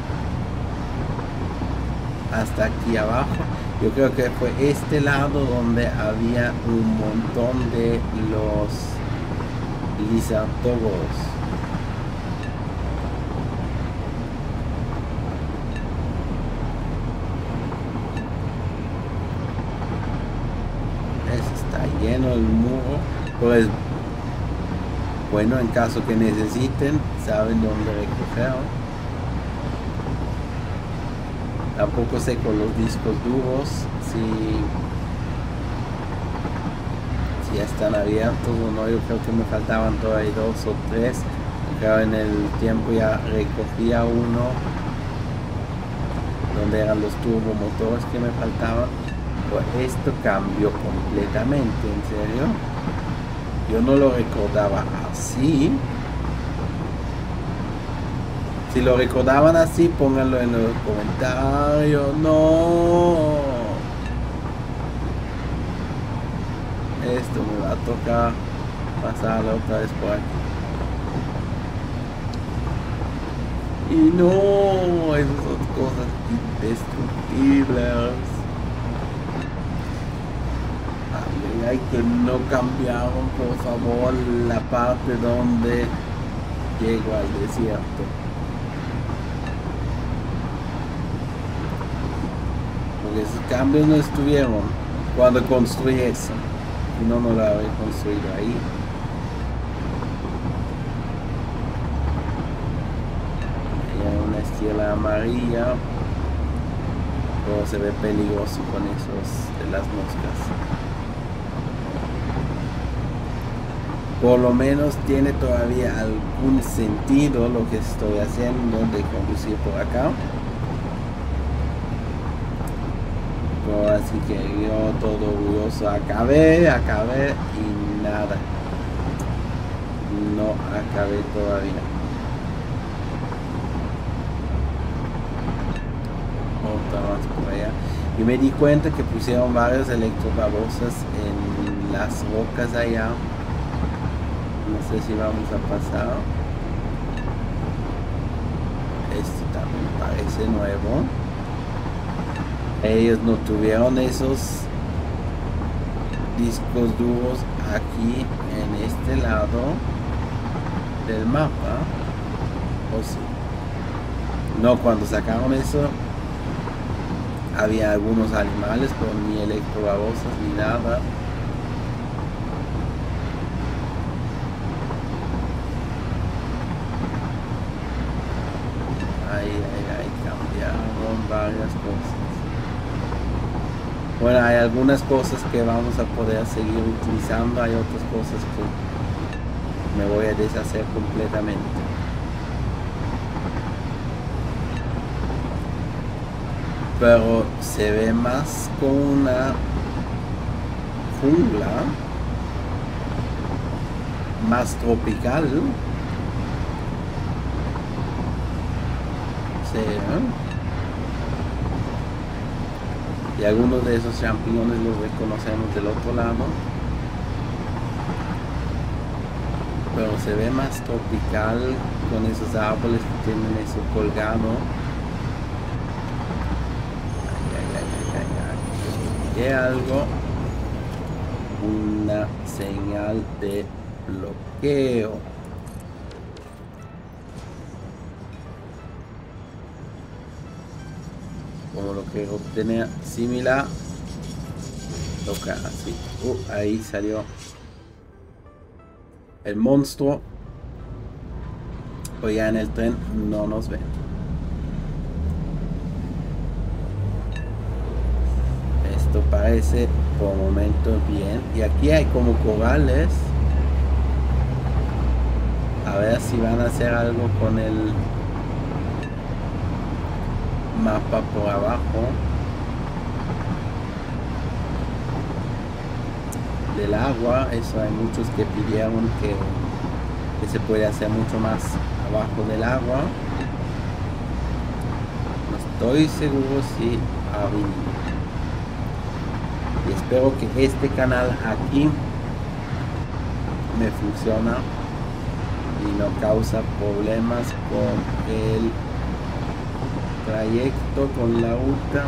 Hasta aquí abajo. Yo creo que fue este lado donde había un montón de los lizardogos. Está lleno el muro. Pues bueno, en caso que necesiten, saben dónde recoger. Tampoco sé con los discos duros si, si ya están abiertos o no. Yo creo que me faltaban todavía dos o tres. Creo en el tiempo ya recogía uno donde eran los turbomotores que me faltaban. Pues esto cambió completamente, en serio. Yo no lo recordaba así. Si lo recordaban así, pónganlo en los comentarios. No. Esto me va a tocar pasarlo otra vez por aquí. Y no, esas son cosas indestructibles. Hay que no cambiaron, por favor, la parte donde llego al desierto. Porque esos cambios no estuvieron cuando construí eso. Si no, no lo habría construido ahí. Hay una estela amarilla. Pero se ve peligroso con esos de las moscas. Por lo menos tiene todavía algún sentido lo que estoy haciendo de conducir por acá. Pero así que yo todo orgulloso acabé, acabé y nada. No acabé todavía. Otra más por allá. Y me di cuenta que pusieron varios electrobabosas en las rocas allá. No sé si vamos a pasar. Esto también parece nuevo. Ellos no tuvieron esos discos duros aquí en este lado del mapa. ¿O sí? No, cuando sacaron eso había algunos animales, pero ni electrobabosas ni nada. Varias cosas. Bueno, hay algunas cosas que vamos a poder seguir utilizando, hay otras cosas que me voy a deshacer completamente. Pero se ve más con una jungla más tropical. Sí, ¿eh? Y algunos de esos champiñones los reconocemos del otro lado. Pero se ve más tropical con esos árboles que tienen eso colgado. Ay, ay, ay, ay, ay. ¿Qué algo? Una señal de bloqueo. Como lo que obtenía similar, toca así. Uh, ahí salió el monstruo o ya en el tren no nos ven. Esto parece por momento bien. Y aquí hay como corales. A ver si van a hacer algo con el mapa por abajo del agua. Eso hay muchos que pidieron que, que se puede hacer mucho más abajo del agua. No estoy seguro si ha venido. Y espero que este canal aquí me funciona y no causa problemas con el trayecto, con la ruta.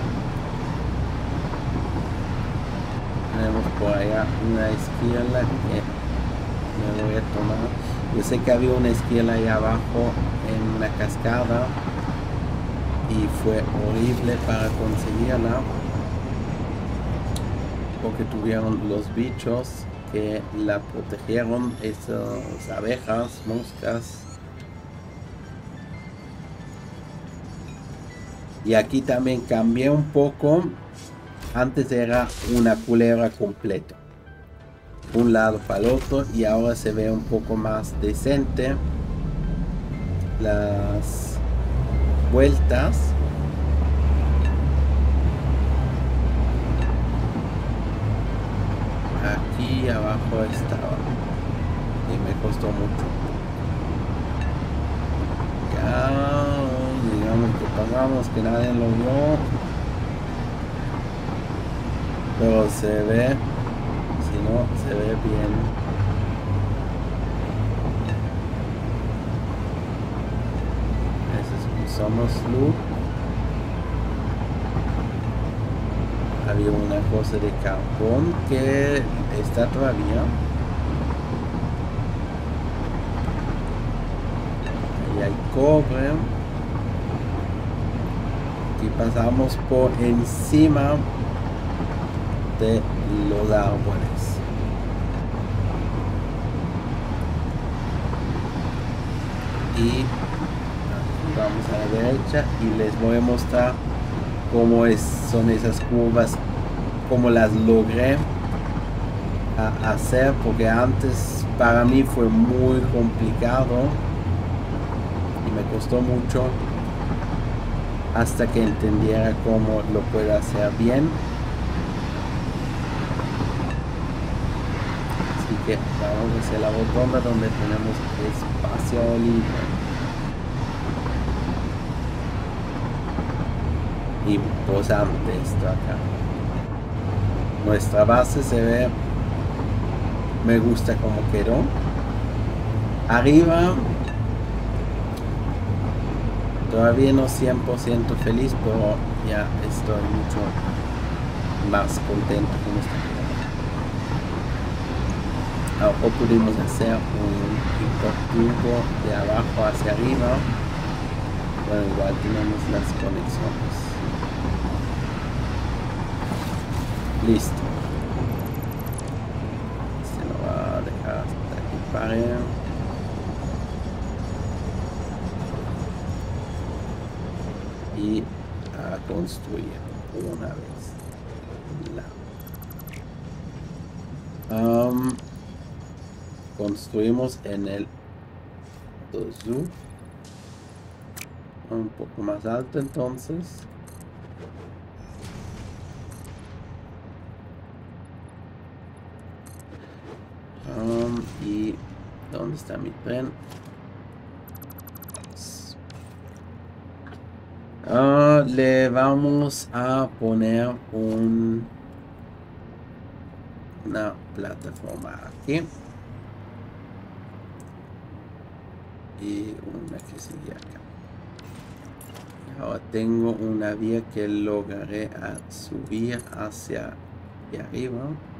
Tenemos por allá una esquina que me voy a tomar. Yo sé que había una esquina ahí abajo en una cascada y fue horrible para conseguirla porque tuvieron los bichos que la protegieron, esas abejas, moscas. Y aquí también cambié un poco. Antes era una culebra completa, un lado para el otro, y ahora se ve un poco más decente las vueltas. Aquí abajo estaba y me costó mucho. Ya digamos que pasamos, que nadie lo vio, pero se ve, si no se ve bien. Ese es un Somos Loop. Había una cosa de carbón que está todavía. Ahí hay cobre. Aquí pasamos por encima de los árboles. Y aquí vamos a la derecha y les voy a mostrar cómo es, son esas curvas, cómo las logré a hacer, porque antes para mí fue muy complicado y me costó mucho hasta que entendiera cómo lo puedo hacer bien. Así que vamos hacia la rotonda donde tenemos espacio libre. Imposante esto acá. Nuestra base se ve, me gusta como quedó. Arriba todavía no cien por ciento feliz, pero ya estoy mucho más contento con esta quedada. Ahora pudimos hacer un tubo de abajo hacia arriba. Bueno, igual tenemos las conexiones. Listo. Se lo va a dejar hasta que pare. Y a construir una vez. La. Um, construimos en el Dozu. Un poco más alto entonces. Um, y ¿dónde está mi tren? Uh, le vamos a poner un una plataforma aquí y una que sigue acá. Ahora tengo una vía que lograré a subir hacia aquí arriba.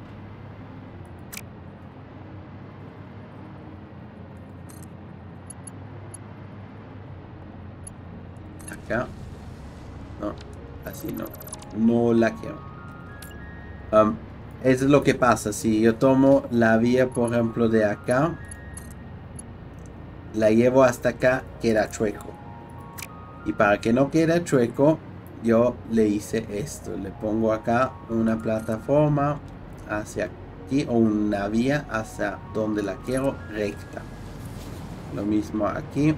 Acá. No, así no. No la quiero. Um, eso es lo que pasa. Si yo tomo la vía, por ejemplo, de acá, la llevo hasta acá, queda chueco. Y para que no quede chueco, yo le hice esto. Le pongo acá una plataforma hacia aquí o una vía hacia donde la quiero recta. Lo mismo aquí.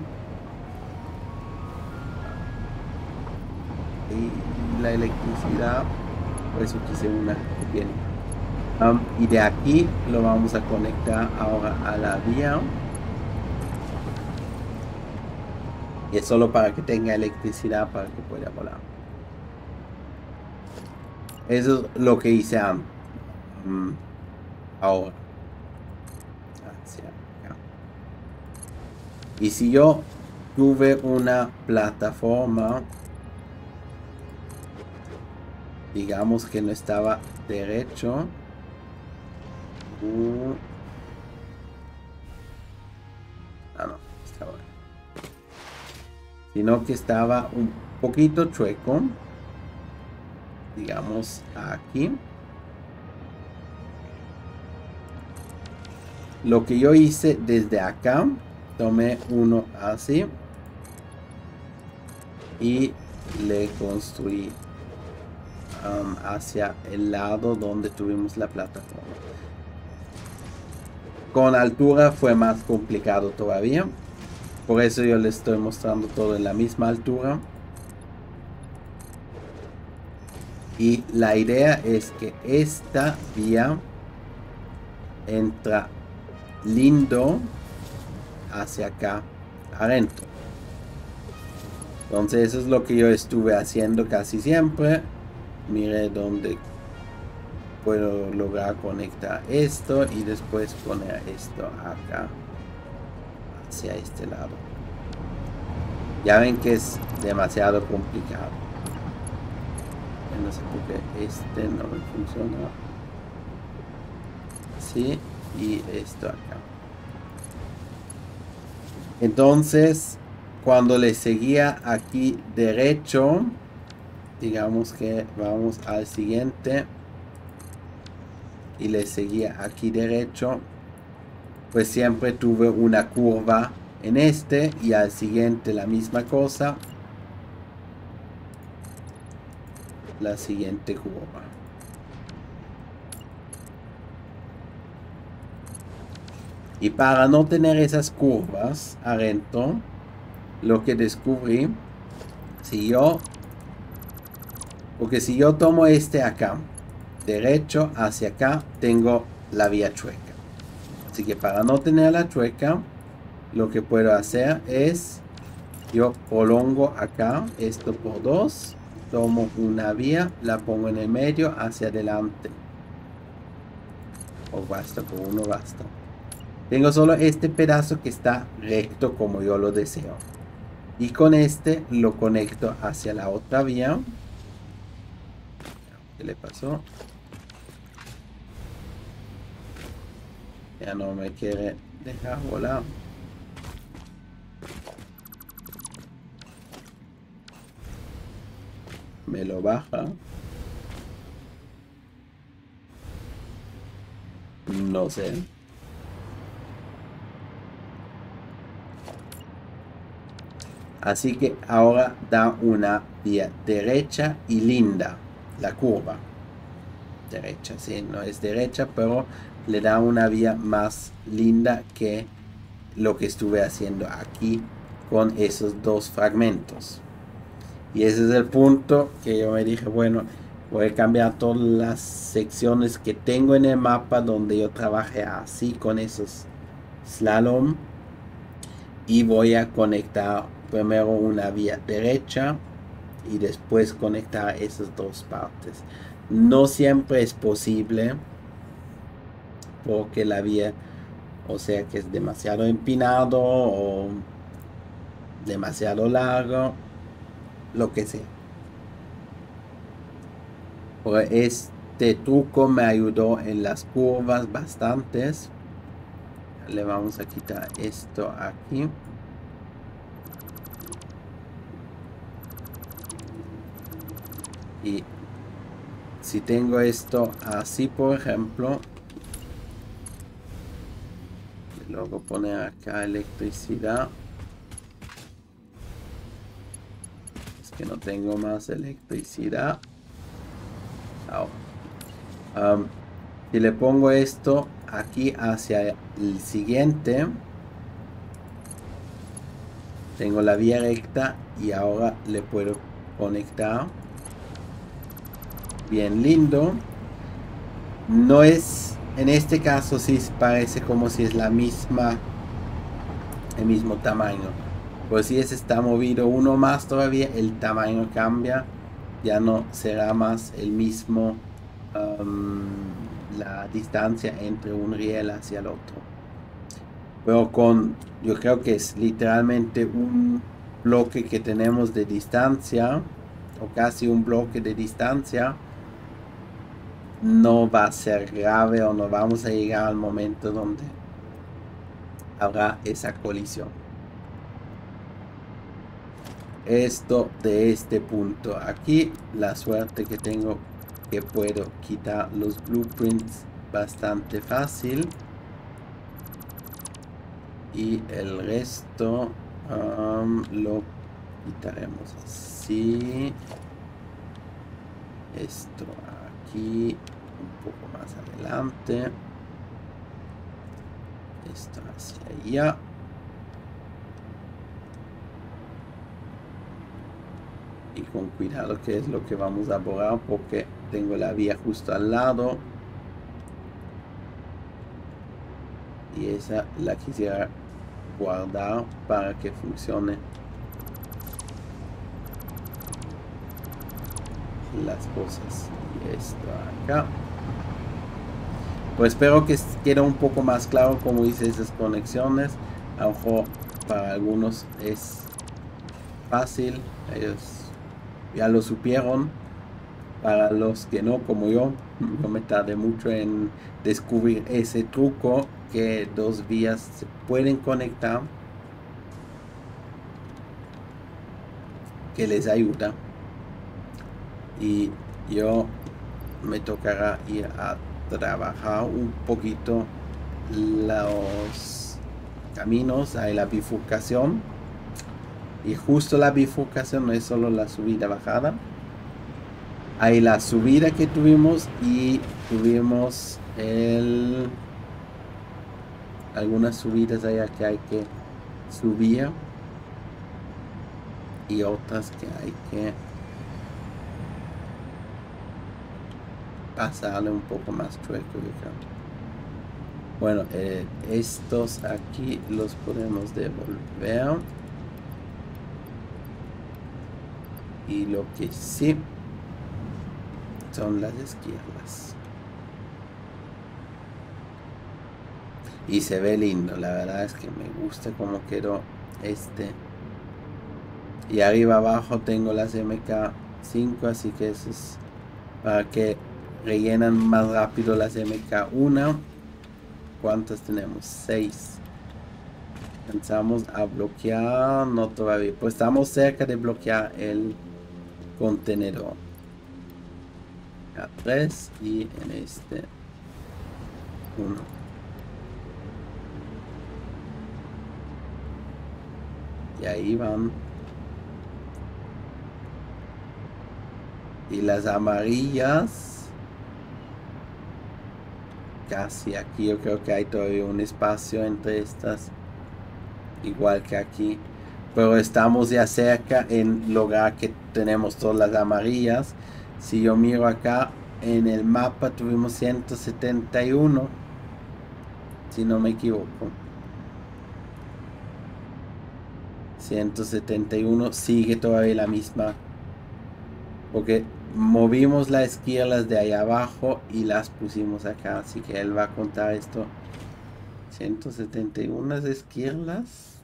Y la electricidad, por eso quise una pequeña. Um, y de aquí lo vamos a conectar ahora a la vía. Y es solo para que tenga electricidad para que pueda volar. Eso es lo que hice antes. Um, ahora. Hacia acá. Y si yo tuve una plataforma, digamos que no estaba derecho. Uh, ah, no, estaba. Sino que estaba un poquito chueco. Digamos aquí. Lo que yo hice desde acá, tomé uno así y le construí um, hacia el lado donde tuvimos la plataforma. Con altura fue más complicado todavía, por eso yo les estoy mostrando todo en la misma altura. Y la idea es que esta vía entra lindo hacia acá adentro. Entonces eso es lo que yo estuve haciendo casi siempre. Mire dónde puedo lograr conectar esto y después poner esto acá hacia este lado. Ya ven que es demasiado complicado. No sé por qué este no me funciona. Sí, y esto acá. Entonces, cuando le seguía aquí derecho, digamos que vamos al siguiente y le seguía aquí derecho, pues siempre tuve una curva en este y al siguiente la misma cosa, la siguiente curva. Y para no tener esas curvas adentro, lo que descubrí, si yo, porque si yo tomo este acá, derecho hacia acá, tengo la vía chueca. Así que para no tener la chueca, lo que puedo hacer es, yo prolongo acá esto por dos, tomo una vía, la pongo en el medio hacia adelante. O basta, por uno basta. Tengo solo este pedazo que está recto como yo lo deseo. Y con este lo conecto hacia la otra vía. ¿Qué le pasó? Ya no me quiere dejar volar. Me lo baja. No sé. Así que ahora da una vía derecha y linda. La curva. Derecha, sí, no es derecha, pero le da una vía más linda que lo que estuve haciendo aquí con esos dos fragmentos. Y ese es el punto que yo me dije, bueno, voy a cambiar todas las secciones que tengo en el mapa donde yo trabajé así con esos slalom y voy a conectar primero una vía derecha y después conectar esas dos partes. No siempre es posible porque la vía, o sea que es demasiado empinado o demasiado largo, lo que sea. Por este truco me ayudó en las curvas bastantes. Le vamos a quitar esto aquí. Y si tengo esto así, por ejemplo, luego poner acá electricidad. Es que no tengo más electricidad. Oh. Um, si le pongo esto aquí hacia el siguiente, tengo la vía recta y ahora le puedo conectar. Bien lindo. No es, en este caso sí parece como si es la misma, el mismo tamaño. Pues si ese está movido uno más todavía, el tamaño cambia. Ya no será más el mismo, um, la distancia entre un riel hacia el otro. Pero con, yo creo que es literalmente un bloque que tenemos de distancia, o casi un bloque de distancia, no va a ser grave o no vamos a llegar al momento donde habrá esa colisión. Esto de este punto aquí, la suerte que tengo que puedo quitar los blueprints bastante fácil. Y el resto um, lo quitaremos así. Esto aquí un poco más adelante. Esto hacia allá. Y con cuidado que es lo que vamos a borrar porque tengo la vía justo al lado. Y esa la quisiera guardar para que funcione las cosas. Y esto acá. Pues espero que quede un poco más claro cómo hice esas conexiones. A ojo, para algunos es fácil, ellos ya lo supieron. Para los que no, como yo, yo me tardé mucho en descubrir ese truco, que dos vías se pueden conectar, que les ayuda. Y yo me tocará ir a trabajar un poquito los caminos, hay la bifurcación, y justo la bifurcación no es solo la subida bajada, hay la subida que tuvimos y tuvimos el algunas subidas allá que hay que subir y otras que hay que pasarle un poco más chueco, yo creo. Bueno, eh, estos aquí los podemos devolver. Y lo que sí son las izquierdas. Y se ve lindo, la verdad es que me gusta cómo quedó este. Y arriba abajo tengo las M K cinco, así que eso es para que rellenan más rápido las M K uno. ¿Cuántas tenemos? seis. Pensamos a bloquear, no todavía, pues estamos cerca de bloquear el contenedor. A tres y en este uno. Y ahí van. Y las amarillas, casi aquí yo creo que hay todavía un espacio entre estas, igual que aquí, pero estamos ya cerca en lograr que tenemos todas las amarillas. Si yo miro acá en el mapa tuvimos ciento setenta y uno, si no me equivoco. ciento setenta y uno, sigue todavía la misma, porque movimos las esquirlas de ahí abajo y las pusimos acá, así que él va a contar esto. ciento setenta y uno esquirlas,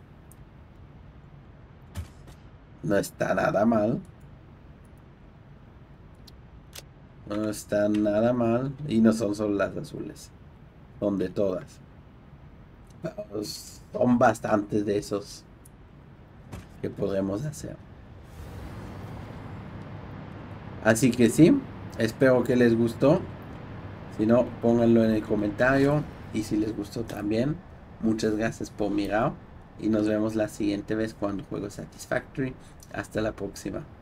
no está nada mal, no está nada mal, y no son solo las azules, son de todas. Pues son bastantes de esos que podremos hacer. Así que sí, espero que les gustó. Si no, pónganlo en el comentario. Y si les gustó también, Muchas gracias por mirar y nos vemos la siguiente vez cuando juego Satisfactory. Hasta la próxima.